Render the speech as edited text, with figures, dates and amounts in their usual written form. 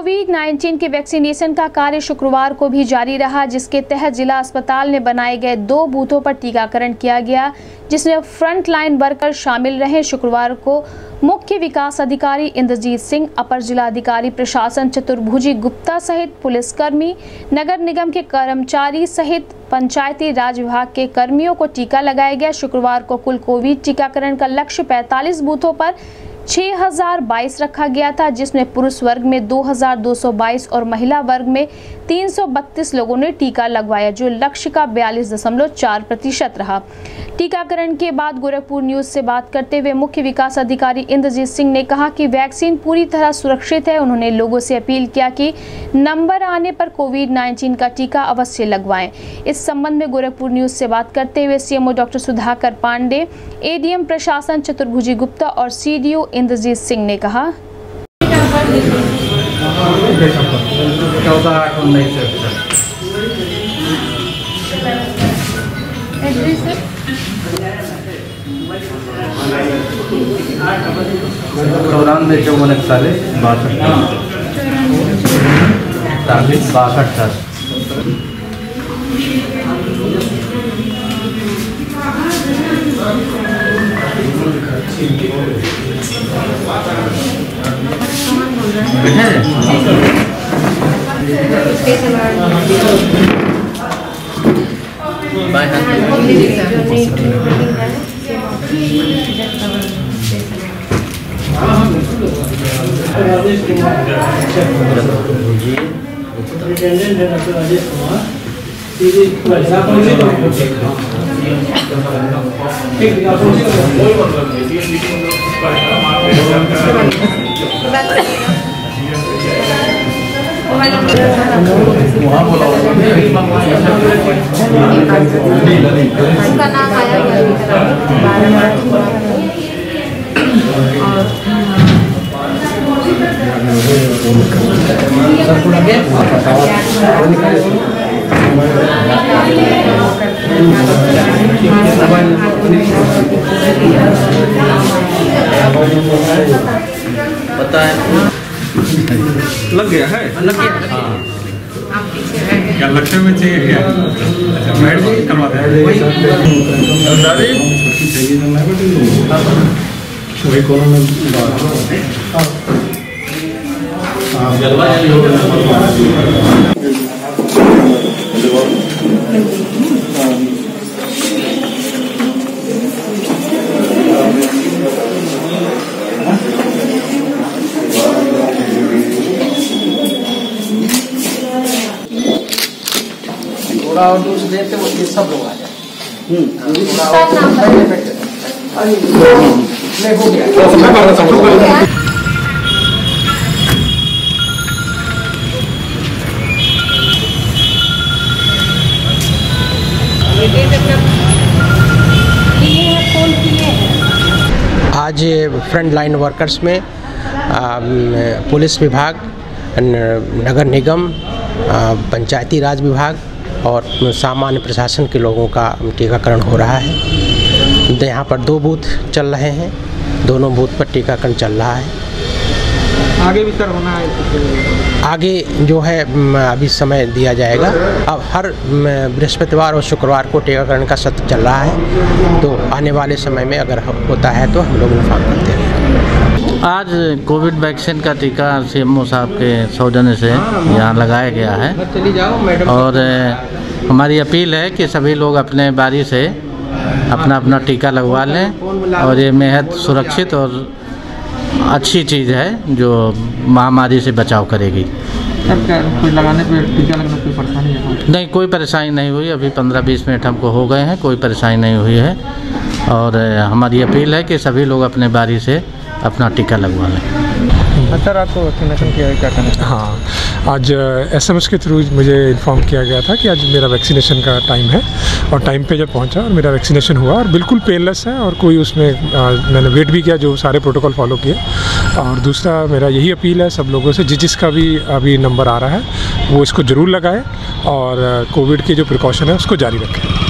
कोविड-19 के वैक्सीनेशन का कार्य शुक्रवार को भी जारी रहा, जिसके तहत जिला अस्पताल में बनाए गए 2 बूथों पर टीकाकरण किया गया, जिसमें फ्रंट लाइन वर्कर शामिल रहे। शुक्रवार को मुख्य विकास अधिकारी इंद्रजीत सिंह, अपर जिलाधिकारी प्रशासन चतुर्भुजी गुप्ता सहित पुलिसकर्मी, नगर निगम के कर्मचारी सहित पंचायती राज विभाग के कर्मियों को टीका लगाया गया। शुक्रवार को कुल कोविड टीकाकरण का लक्ष्य 45 बूथों पर 6022 रखा गया था, जिसमें पुरुष वर्ग में 2222 और महिला वर्ग में 332 लोगों ने टीका लगवाया, जो लक्ष्य का 42.4% रहा। टीकाकरण के बाद गोरखपुर न्यूज से बात करते हुए मुख्य विकास अधिकारी इंद्रजीत सिंह ने कहा कि वैक्सीन पूरी तरह सुरक्षित है। उन्होंने लोगों से अपील किया कि नंबर आने पर कोविड-19 का टीका अवश्य लगवाएं। इस संबंध में गोरखपुर न्यूज से बात करते हुए CMO doctor Sudhakar Pandey, ADM प्रशासन चतुर्भुजी गुप्ता और सीडीओ इंद्रजीत सिंह ने कहा, पता है लग गया है, लग गया। हाँ, क्या लक्ष्य में चाहिए क्या? अच्छा, मैडम करवाते हैं वही कोनो में थोड़ा और दूर से देते वो ये सब लोग आ जाए। हो गया। आज फ्रंट लाइन वर्कर्स में पुलिस विभाग, नगर निगम, पंचायती राज विभाग और सामान्य प्रशासन के लोगों का टीकाकरण हो रहा है। यहाँ पर 2 बूथ चल रहे हैं, दोनों बूथ पर टीकाकरण चल रहा है। आगे भी सर होना है? आगे जो है अभी समय दिया जाएगा। अब हर बृहस्पतिवार और शुक्रवार को टीकाकरण का सत्र चल रहा है, तो आने वाले समय में अगर होता है तो हम लोग इन्फॉर्म करते हैं। आज कोविड वैक्सीन का टीका सीएमओ साहब के सौजन्य से यहाँ लगाया गया है और हमारी अपील है कि सभी लोग अपने बारी से अपना टीका लगवा लें और ये बेहद सुरक्षित और अच्छी चीज़ है जो महामारी से बचाव करेगी। कोई लगाने पे टीका लगने कोई परेशानी है? नहीं, कोई परेशानी नहीं हुई। अभी 15-20 मिनट हमको हो गए हैं, कोई परेशानी नहीं हुई है और हमारी अपील है कि सभी लोग अपने बारी से अपना टीका लगवा लें। सर, आपको वैक्सीनेशन किया है, क्या करना है? हाँ, आज SMS के थ्रू मुझे इन्फॉर्म किया गया था कि आज मेरा वैक्सीनेशन का टाइम है और टाइम पे जब पहुंचा और मेरा वैक्सीनेशन हुआ और बिल्कुल पेनलेस है और कोई उसमें मैंने वेट भी किया, जो सारे प्रोटोकॉल फॉलो किए। और दूसरा मेरा यही अपील है सब लोगों से, जिसका भी अभी नंबर आ रहा है वो इसको ज़रूर लगाए और कोविड के जो प्रिकॉशन है उसको जारी रखें।